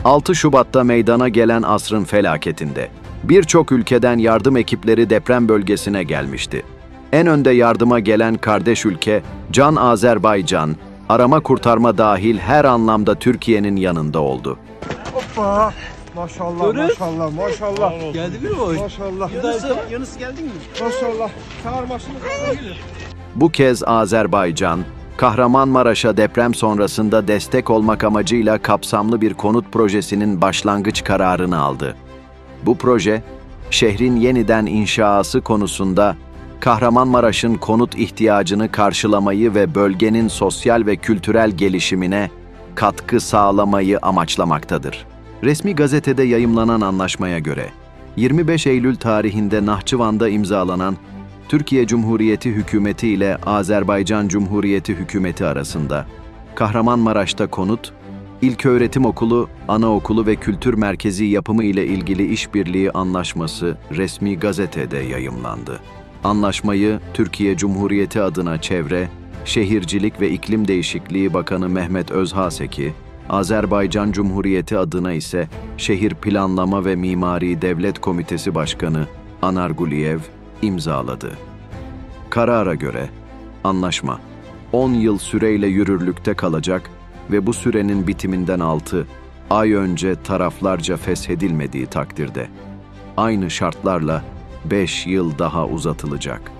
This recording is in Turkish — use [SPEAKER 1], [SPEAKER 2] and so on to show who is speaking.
[SPEAKER 1] 6 Şubat'ta meydana gelen asrın felaketinde birçok ülkeden yardım ekipleri deprem bölgesine gelmişti. En önde yardıma gelen kardeş ülke Can Azerbaycan, arama kurtarma dahil her anlamda Türkiye'nin yanında oldu.
[SPEAKER 2] Hoppa! Maşallah, maşallah, maşallah.
[SPEAKER 3] Geldi mi o?
[SPEAKER 2] Maşallah.
[SPEAKER 3] Yunus geldin mi?
[SPEAKER 2] Maşallah. Çağırmasını gelir.
[SPEAKER 1] Bu kez Azerbaycan, Kahramanmaraş'a deprem sonrasında destek olmak amacıyla kapsamlı bir konut projesinin başlangıç kararını aldı. Bu proje, şehrin yeniden inşası konusunda Kahramanmaraş'ın konut ihtiyacını karşılamayı ve bölgenin sosyal ve kültürel gelişimine katkı sağlamayı amaçlamaktadır. Resmi gazetede yayımlanan anlaşmaya göre, 25 Eylül tarihinde Nahçıvan'da imzalanan Türkiye Cumhuriyeti Hükümeti ile Azerbaycan Cumhuriyeti Hükümeti arasında Kahramanmaraş'ta konut, İlköğretim Okulu, Anaokulu ve Kültür Merkezi yapımı ile ilgili işbirliği anlaşması resmi gazetede yayımlandı. Anlaşmayı Türkiye Cumhuriyeti adına Çevre, Şehircilik ve İklim Değişikliği Bakanı Mehmet Özhaseki, Azerbaycan Cumhuriyeti adına ise Şehir Planlama ve Mimari Devlet Komitesi Başkanı Anar Guliyev imzaladı. Karara göre anlaşma 10 yıl süreyle yürürlükte kalacak ve bu sürenin bitiminden 6 ay önce taraflarca feshedilmediği takdirde aynı şartlarla 5 yıl daha uzatılacak.